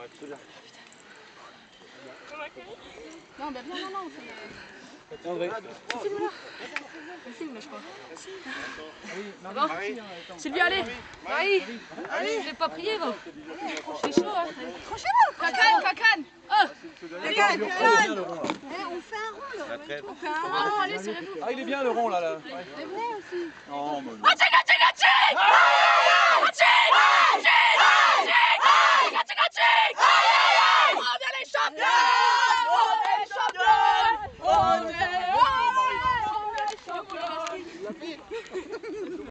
Non, bah viens, non, Tiens, André. tu filmes là. Tu filmes là, je crois. Oui, Sylvie, allez. Marie, allez. Je vais pas prier, va. C'est chaud, hein. Trop chaud. Cacane. On fait un rond là. On fait un rond, allez, serrez-vous. Ah, il est bien le rond là. Venez aussi. Non, mais... Achille.